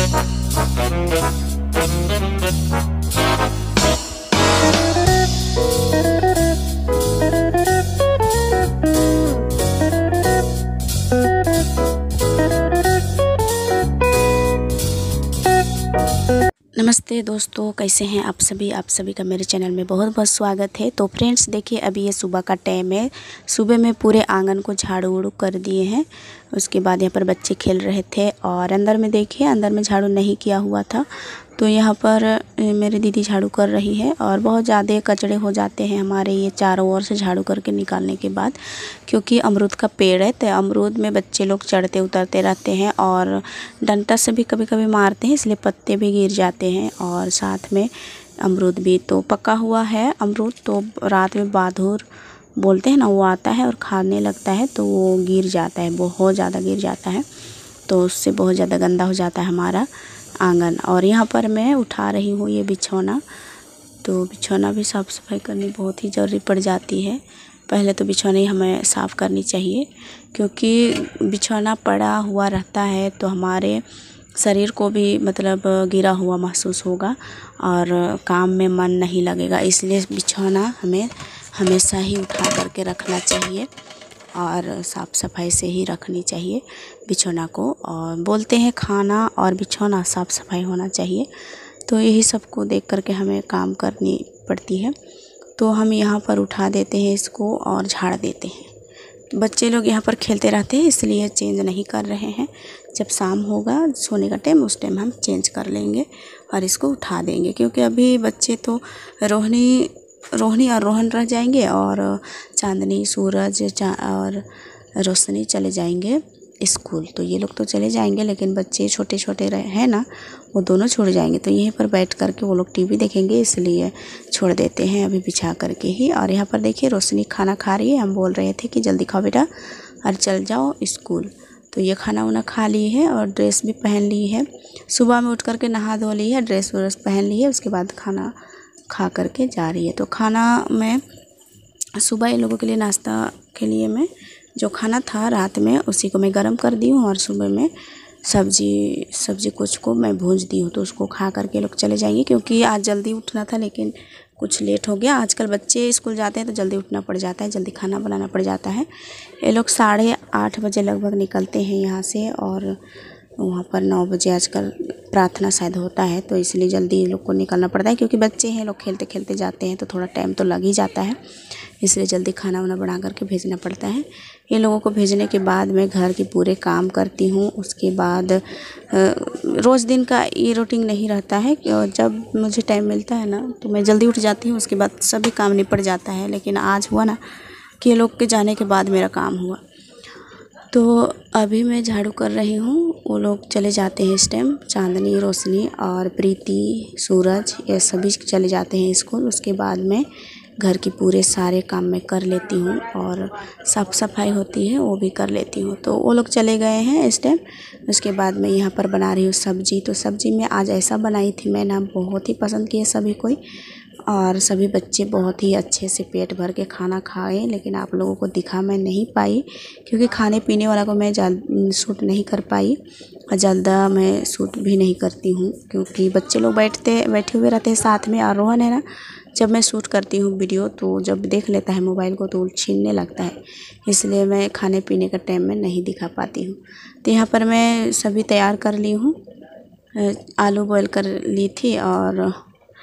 नमस्ते दोस्तों, कैसे हैं आप सभी का मेरे चैनल में बहुत बहुत स्वागत है। तो फ्रेंड्स देखिए, अभी ये सुबह का टाइम है। सुबह में पूरे आंगन को झाड़ू उड़ू कर दिए हैं। उसके बाद यहाँ पर बच्चे खेल रहे थे और अंदर में देखिए, अंदर में झाड़ू नहीं किया हुआ था, तो यहाँ पर मेरी दीदी झाड़ू कर रही है। और बहुत ज़्यादा कचड़े हो जाते हैं हमारे ये चारों ओर से झाड़ू करके निकालने के बाद, क्योंकि अमरूद का पेड़ है, तो अमरूद में बच्चे लोग चढ़ते उतरते रहते हैं और डंडा से भी कभी कभी मारते हैं, इसलिए पत्ते भी गिर जाते हैं और साथ में अमरूद भी। तो पका हुआ है अमरूद, तो रात में बादुर बोलते हैं ना, वो आता है और खाने लगता है, तो वो गिर जाता है, बहुत ज़्यादा गिर जाता है, तो उससे बहुत ज़्यादा गंदा हो जाता है हमारा आंगन। और यहाँ पर मैं उठा रही हूँ ये बिछौना, तो बिछौना भी साफ़ सफाई करनी बहुत ही ज़रूरी पड़ जाती है। पहले तो बिछौना ही हमें साफ़ करनी चाहिए, क्योंकि बिछौना पड़ा हुआ रहता है तो हमारे शरीर को भी मतलब गिरा हुआ महसूस होगा और काम में मन नहीं लगेगा। इसलिए बिछौना हमें हमेशा ही उठा करके रखना चाहिए और साफ़ सफाई से ही रखनी चाहिए बिछौना को। और बोलते हैं खाना और बिछौना साफ़ सफाई होना चाहिए, तो यही सबको देख करके हमें काम करनी पड़ती है। तो हम यहाँ पर उठा देते हैं इसको और झाड़ देते हैं। बच्चे लोग यहाँ पर खेलते रहते हैं, इसलिए चेंज नहीं कर रहे हैं। जब शाम होगा सोने का टाइम, उस टाइम हम चेंज कर लेंगे और इसको उठा देंगे, क्योंकि अभी बच्चे तो रोहिणी और रोहन रह जाएंगे और चांदनी, सूरज और रोशनी चले जाएंगे स्कूल। तो ये लोग तो चले जाएंगे, लेकिन बच्चे छोटे छोटे हैं ना, वो दोनों छोड़ जाएंगे। तो यहीं पर बैठ करके वो लोग टीवी देखेंगे, इसलिए छोड़ देते हैं अभी बिछा करके ही। और यहाँ पर देखिए, रोशनी खाना खा रही है। हम बोल रहे थे कि जल्दी खाओ बेटा और चल जाओ स्कूल, तो ये खाना वाना खा ली है और ड्रेस भी पहन ली है। सुबह में उठ करके नहा धो ली है, ड्रेस व्रेस पहन ली है, उसके बाद खाना खा करके जा रही है। तो खाना मैं सुबह इन लोगों के लिए नाश्ता के लिए मैं जो खाना था रात में, उसी को मैं गरम कर दी हूँ और सुबह में सब्जी कुछ को मैं भूंज दी हूँ, तो उसको खा करके लोग चले जाएंगे। क्योंकि आज जल्दी उठना था, लेकिन कुछ लेट हो गया। आजकल बच्चे स्कूल जाते हैं तो जल्दी उठना पड़ जाता है, जल्दी खाना बनाना पड़ जाता है। ये लोग 8:30 बजे लगभग निकलते हैं यहाँ से, और वहाँ पर 9 बजे आजकल प्रार्थना शायद होता है, तो इसलिए जल्दी लोग को निकलना पड़ता है। क्योंकि बच्चे हैं, लोग खेलते खेलते जाते हैं, तो थोड़ा टाइम तो लग ही जाता है, इसलिए जल्दी खाना वाना बना करके भेजना पड़ता है। ये लोगों को भेजने के बाद मैं घर के पूरे काम करती हूँ। उसके बाद रोज़ दिन का ये रूटीन नहीं रहता है, जब मुझे टाइम मिलता है ना तो मैं जल्दी उठ जाती हूँ, उसके बाद सभी काम निपट जाता है। लेकिन आज हुआ ना कि ये लोग के जाने के बाद मेरा काम हुआ, तो अभी मैं झाड़ू कर रही हूँ। वो लोग चले जाते हैं इस टाइम, चांदनी, रोशनी और प्रीति, सूरज, ये सभी चले जाते हैं स्कूल। उसके बाद मैं घर के पूरे सारे काम मैं कर लेती हूँ और साफ़ सफाई होती है वो भी कर लेती हूँ। तो वो लोग चले गए हैं इस टाइम। उसके बाद मैं यहाँ पर बना रही हूँ सब्ज़ी। तो सब्ज़ी मैं आज ऐसा बनाई थी, मैं ना बहुत ही पसंद किए सभी कोई, और सभी बच्चे बहुत ही अच्छे से पेट भर के खाना खाए। लेकिन आप लोगों को दिखा मैं नहीं पाई, क्योंकि खाने पीने वाला को मैं शूट नहीं कर पाई और ज़्यादा मैं शूट भी नहीं करती हूँ, क्योंकि बच्चे लोग बैठे हुए रहते हैं साथ में। और रोहन है ना, जब मैं शूट करती हूँ वीडियो, तो जब देख लेता है मोबाइल को तो छीनने लगता है, इसलिए मैं खाने पीने का टाइम में नहीं दिखा पाती हूँ। तो यहाँ पर मैं सभी तैयार कर ली हूँ। आलू बॉयल कर ली थी और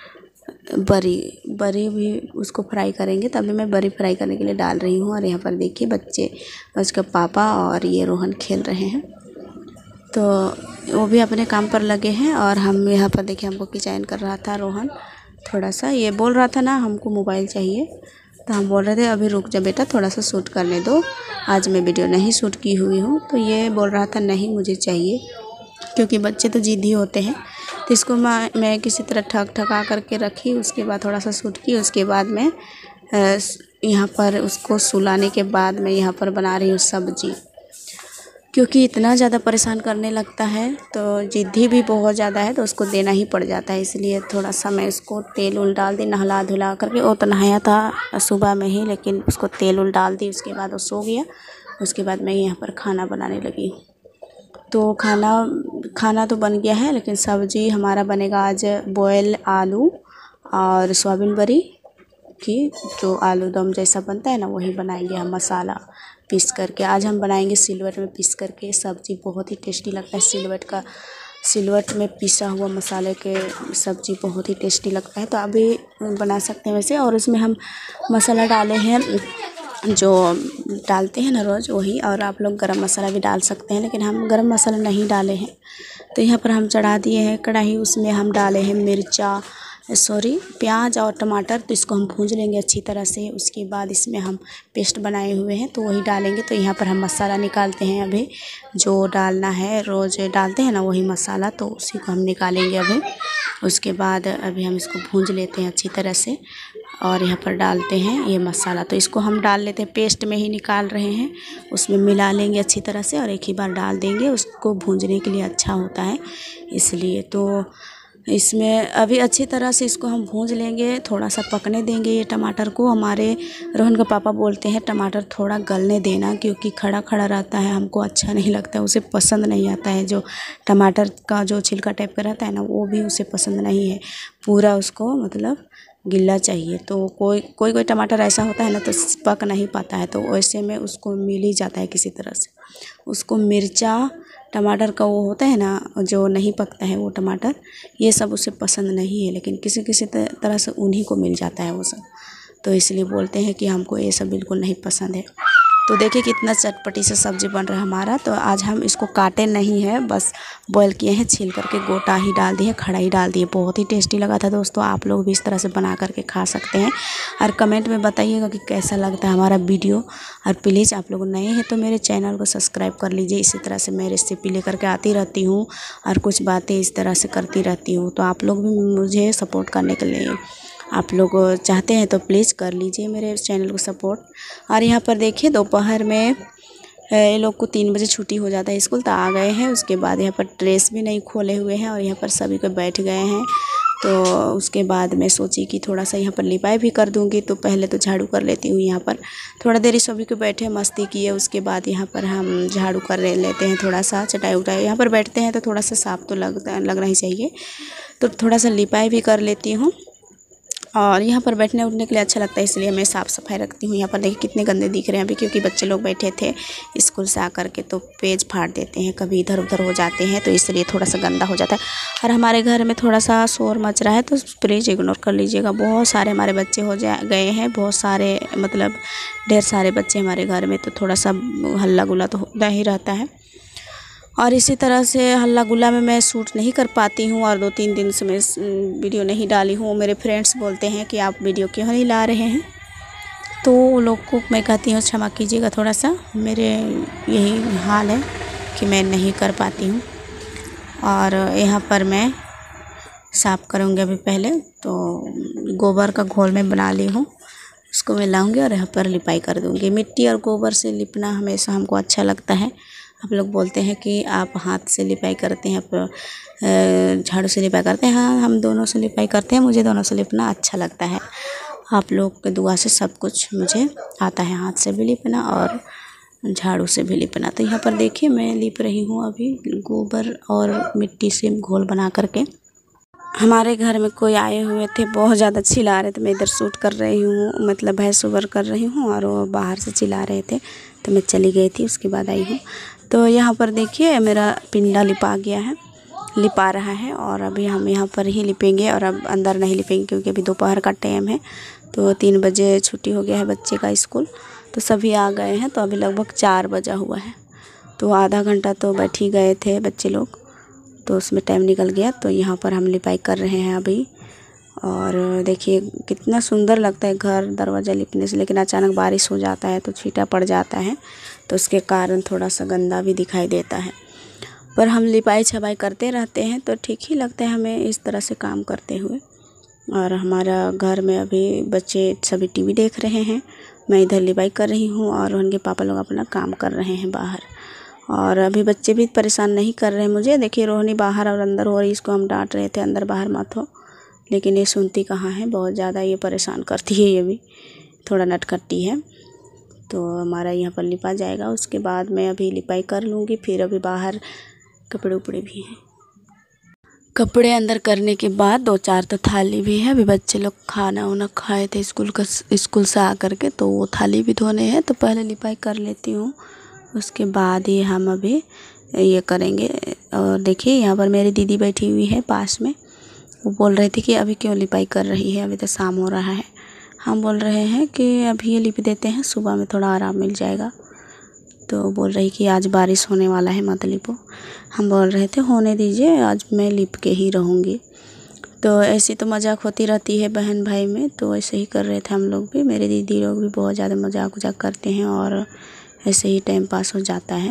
बरी भी उसको फ्राई करेंगे, तभी मैं बरी फ्राई करने के लिए डाल रही हूँ। और यहाँ पर देखिए बच्चे, उसका पापा और ये रोहन खेल रहे हैं, तो वो भी अपने काम पर लगे हैं। और हम यहाँ पर देखिए, हमको किचन कर रहा था रोहन, थोड़ा सा ये बोल रहा था ना हमको मोबाइल चाहिए, तो हम बोल रहे थे अभी रुक जा बेटा, थोड़ा सा शूट करने दो, आज मैं वीडियो नहीं शूट की हुई हूँ। तो ये बोल रहा था नहीं मुझे चाहिए, क्योंकि बच्चे तो ज़िद्दी होते हैं। तो इसको मैं किसी तरह ठका करके रखी, उसके बाद थोड़ा सा शूट की। उसके बाद मैं यहाँ पर उसको सुलाने के बाद मैं यहाँ पर बना रही हूँ सब्ज़ी, क्योंकि इतना ज़्यादा परेशान करने लगता है, तो ज़िद्दी भी बहुत ज़्यादा है, तो उसको देना ही पड़ जाता है। इसलिए थोड़ा सा मैं उसको तेल उल डाल दी, नहला धुला करके। वो तो नहाया था सुबह में ही, लेकिन उसको तेल उल डाल दी, उसके बाद वो सो गया। उसके बाद मैं यहाँ पर खाना बनाने लगी। तो खाना तो बन गया है, लेकिन सब्ज़ी हमारा बनेगा आज बॉयल आलू और सोयाबीन बड़ी की जो आलू दम जैसा बनता है ना, वही बनाएंगे हम मसाला पीस करके। आज हम बनाएंगे सिलवट में पीस करके। सब्ज़ी बहुत ही टेस्टी लगता है सिलवट में पिसा हुआ मसाले के सब्ज़ी बहुत ही टेस्टी लगता है। तो अभी बना सकते हैं वैसे। और इसमें हम मसाला डाले हैं जो डालते हैं ना रोज़ वही, और आप लोग गरम मसाला भी डाल सकते हैं, लेकिन हम गरम मसाला नहीं डाले हैं। तो यहाँ पर हम चढ़ा दिए हैं कढ़ाई, उसमें हम डाले हैं प्याज और टमाटर। तो इसको हम भूंज लेंगे अच्छी तरह से। उसके बाद इसमें हम पेस्ट बनाए हुए हैं तो वही डालेंगे। तो यहाँ पर हम मसाला निकालते हैं अभी, जो डालना है रोज़ डालते हैं ना वही मसाला, तो उसी को हम निकालेंगे अभी। उसके बाद अभी हम इसको भूंज लेते हैं अच्छी तरह से और यहाँ पर डालते हैं ये मसाला। तो इसको हम डाल लेते हैं, पेस्ट में ही निकाल रहे हैं, उसमें मिला लेंगे अच्छी तरह से और एक ही बार डाल देंगे। उसको भूंजने के लिए अच्छा होता है इसलिए। तो इसमें अभी अच्छी तरह से इसको हम भूंज लेंगे, थोड़ा सा पकने देंगे ये टमाटर को। हमारे रोहन के पापा बोलते हैं टमाटर थोड़ा गलने देना, क्योंकि खड़ा खड़ा रहता है, हमको अच्छा नहीं लगता, उसे पसंद नहीं आता है। जो टमाटर का जो छिलका टाइप का रहता है ना, वो भी उसे पसंद नहीं है। पूरा उसको मतलब गिल्ला चाहिए। तो कोई टमाटर ऐसा होता है ना तो पक नहीं पाता है, तो वैसे में उसको मिल ही जाता है किसी तरह से। उसको मिर्चा टमाटर का वो होता है ना जो नहीं पकता है वो टमाटर, ये सब उसे पसंद नहीं है, लेकिन किसी तरह से उन्हीं को मिल जाता है वो सब। तो इसलिए बोलते हैं कि हमको ये सब बिल्कुल नहीं पसंद है। तो देखिए कितना चटपटी से सब्ज़ी बन रहा है हमारा। तो आज हम इसको काटे नहीं है, बस बॉयल किए हैं, छील करके गोटा ही डाल दिए, खड़ा ही डाल दिए। बहुत ही टेस्टी लगा था दोस्तों। आप लोग भी इस तरह से बना करके खा सकते हैं और कमेंट में बताइएगा कि कैसा लगता है हमारा वीडियो। और प्लीज़ आप लोग नए हैं तो मेरे चैनल को सब्सक्राइब कर लीजिए। इसी तरह से मैं रेसिपी लेकर के आती रहती हूँ और कुछ बातें इस तरह से करती रहती हूँ। तो आप लोग भी मुझे सपोर्ट करने के लिए आप लोग चाहते हैं तो प्लीज़ कर लीजिए मेरे चैनल को सपोर्ट। और यहाँ पर देखिए दोपहर में ये लोग को 3 बजे छुट्टी हो जाता है स्कूल, तो आ गए हैं। उसके बाद यहाँ पर ड्रेस भी नहीं खोले हुए हैं और यहाँ पर सभी को बैठ गए हैं। तो उसके बाद मैं सोची कि थोड़ा सा यहाँ पर लिपाई भी कर दूँगी, तो पहले तो झाड़ू कर लेती हूँ। यहाँ पर थोड़ा देर सभी को बैठे मस्ती किए, उसके बाद यहाँ पर हम झाड़ू कर लेते हैं। थोड़ा सा चटाई उटाई यहाँ पर बैठते हैं तो थोड़ा सा साफ़ तो लगना ही चाहिए, तो थोड़ा सा लिपाई भी कर लेती हूँ। और यहाँ पर बैठने उठने के लिए अच्छा लगता है, इसलिए मैं साफ़ सफाई रखती हूँ। यहाँ पर देखिए कितने गंदे दिख रहे हैं अभी, क्योंकि बच्चे लोग बैठे थे स्कूल से आकर के, तो पेज फाड़ देते हैं, कभी इधर उधर हो जाते हैं, तो इसलिए थोड़ा सा गंदा हो जाता है। और हमारे घर में थोड़ा सा शोर मच रहा है तो प्लीज़ इग्नोर कर लीजिएगा। बहुत सारे हमारे बच्चे गए हैं, बहुत सारे मतलब ढेर सारे बच्चे हमारे घर में, तो थोड़ा सा हल्ला गुल्ला तो होता ही रहता है। और इसी तरह से हल्ला गुल्ला में मैं शूट नहीं कर पाती हूँ और 2-3 दिन से मैं वीडियो नहीं डाली हूँ। मेरे फ्रेंड्स बोलते हैं कि आप वीडियो क्यों नहीं ला रहे हैं, तो वो लोग को मैं कहती हूँ क्षमा कीजिएगा, थोड़ा सा मेरे यही हाल है कि मैं नहीं कर पाती हूँ। और यहाँ पर मैं साफ़ करूँगी अभी। पहले तो गोबर का घोल मैं बना ली हूँ, उसको मैं लाऊँगी और यहाँ पर लिपाई कर दूँगी। मिट्टी और गोबर से लिपना हमेशा हमको अच्छा लगता है। आप लोग बोलते हैं कि आप हाथ से लिपाई करते हैं, आप झाड़ू से लिपाई करते हैं। हाँ, हम दोनों से लिपाई करते हैं, मुझे दोनों से लिपना अच्छा लगता है। आप लोग के दुआ से सब कुछ मुझे आता है, हाथ से भी लिपना और झाड़ू से भी लिपना। तो यहाँ पर देखिए मैं लिप रही हूँ अभी गोबर और मिट्टी से घोल बना करके। हमारे घर में कोई आए हुए थे, बहुत ज़्यादा चिल्ला रहे थे। मैं इधर शूट कर रही हूँ, मतलब भैंस उबर कर रही हूँ, और वो बाहर से चिल्ला रहे थे तो मैं चली गई थी, उसके बाद आई हूँ। तो यहाँ पर देखिए मेरा पिंडा लिपा गया है, लिपा रहा है। और अभी हम यहाँ पर ही लिपेंगे और अब अंदर नहीं लिपेंगे, क्योंकि अभी दोपहर का टाइम है। तो 3 बजे छुट्टी हो गया है बच्चे का स्कूल, तो सभी आ गए हैं। तो अभी लगभग 4 बजा हुआ है, तो आधा घंटा तो बैठ ही गए थे बच्चे लोग, तो उसमें टाइम निकल गया। तो यहाँ पर हम लिपाई कर रहे हैं अभी। और देखिए कितना सुंदर लगता है घर दरवाज़ा लिपने से, लेकिन अचानक बारिश हो जाता है तो छींटा पड़ जाता है, तो उसके कारण थोड़ा सा गंदा भी दिखाई देता है। पर हम लिपाई छपाई करते रहते हैं तो ठीक ही लगता है हमें इस तरह से काम करते हुए। और हमारा घर में अभी बच्चे सभी टीवी देख रहे हैं, मैं इधर लिपाई कर रही हूँ और उनके पापा लोग अपना काम कर रहे हैं बाहर। और अभी बच्चे भी परेशान नहीं कर रहे हैं मुझे। देखिए रोहिणी बाहर और अंदर हो रही, इसको हम डांट रहे थे अंदर बाहर मत हो, लेकिन ये सुनती कहाँ है, बहुत ज़्यादा ये परेशान करती है, ये भी थोड़ा नटखट्टी है। तो हमारा यहाँ पर लिपा जाएगा, उसके बाद मैं अभी लिपाई कर लूँगी। फिर अभी बाहर कपड़े उपड़े भी हैं। कपड़े अंदर करने के बाद 2-4 तो थाली भी है। अभी बच्चे लोग खाना वाना खाए थे स्कूल से आ कर के, तो वो थाली भी धोने हैं, तो पहले लिपाई कर लेती हूँ, उसके बाद ही हम अभी ये करेंगे। और देखिए यहाँ पर मेरी दीदी बैठी हुई है पास में। वो बोल रही थी कि अभी क्यों लिपाई कर रही है, अभी तो शाम हो रहा है। हम बोल रहे हैं कि अभी ये लिप देते हैं, सुबह में थोड़ा आराम मिल जाएगा। तो बोल रही कि आज बारिश होने वाला है, मत लिपो। हम बोल रहे थे होने दीजिए, आज मैं लिप के ही रहूँगी। तो ऐसी तो मजाक होती रहती है बहन भाई में, तो ऐसे ही कर रहे थे हम लोग भी। मेरे दीदी लोग भी बहुत ज़्यादा मजाक वजाक करते हैं और ऐसे ही टाइम पास हो जाता है।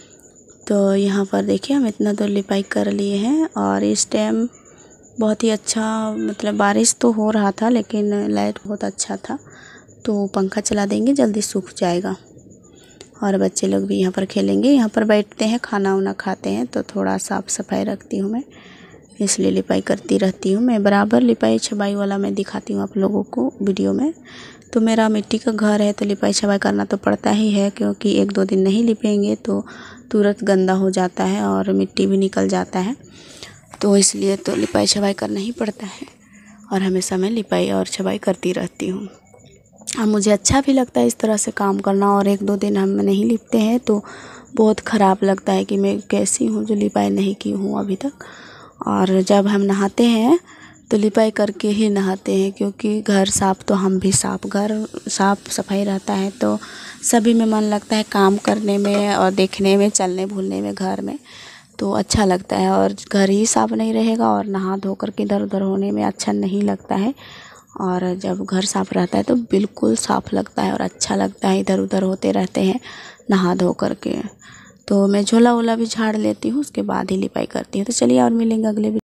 तो यहाँ पर देखिए हम इतना दूर लिपाई कर लिए हैं और इस टाइम बहुत ही अच्छा, मतलब बारिश तो हो रहा था लेकिन लाइट बहुत अच्छा था, तो पंखा चला देंगे, जल्दी सूख जाएगा। और बच्चे लोग भी यहाँ पर खेलेंगे, यहाँ पर बैठते हैं, खाना वाना खाते हैं, तो थोड़ा साफ़ सफाई रखती हूँ मैं, इसलिए लिपाई करती रहती हूँ। मैं बराबर लिपाई छबाई वाला मैं दिखाती हूँ आप लोगों को वीडियो में। तो मेरा मिट्टी का घर है, तो लिपाई छबाई करना तो पड़ता ही है, क्योंकि 1-2 दिन नहीं लिपेंगे तो तुरंत गंदा हो जाता है और मिट्टी भी निकल जाता है, तो इसलिए तो लिपाई छबाई करना ही पड़ता है। और हमेशा मैं लिपाई और छबाई करती रहती हूँ। और मुझे अच्छा भी लगता है इस तरह से काम करना। और 1-2 दिन हम नहीं लिपते हैं तो बहुत ख़राब लगता है कि मैं कैसी हूँ जो लिपाई नहीं की हूँ अभी तक। और जब हम नहाते हैं तो लिपाई करके ही नहाते हैं, क्योंकि घर साफ़ तो हम भी साफ़, घर साफ़ सफाई रहता है तो सभी में मन लगता है काम करने में और देखने में, चलने भूलने में, घर में तो अच्छा लगता है। और घर ही साफ़ नहीं रहेगा और नहा धो कर के इधर उधर होने में अच्छा नहीं लगता है। और जब घर साफ़ रहता है तो बिल्कुल साफ़ लगता है और अच्छा लगता है, इधर उधर होते रहते हैं नहा धो करके। तो मैं झोला वोला भी झाड़ लेती हूँ, उसके बाद ही लिपाई करती हूँ। तो चलिए और मिलेंगे अगले